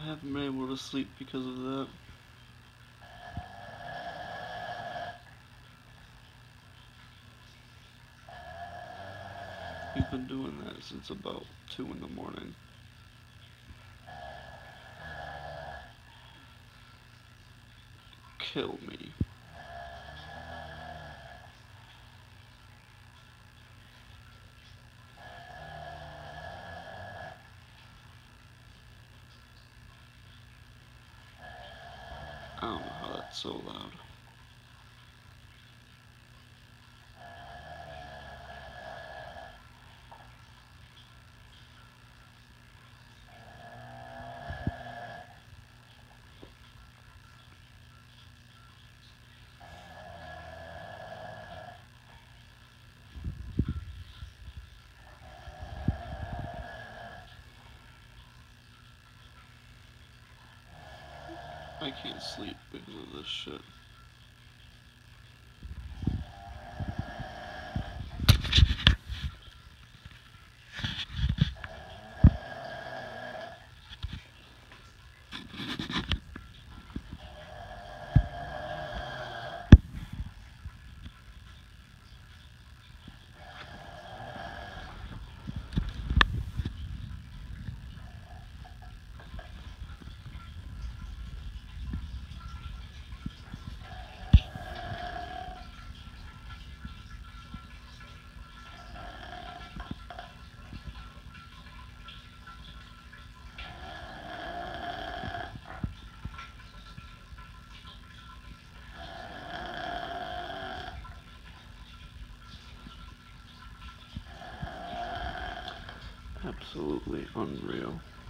I haven't been able to sleep because of that. He's been doing that since about 2 in the morning. Kill me. I don't know how that's so loud. I can't sleep because of this shit. Absolutely unreal.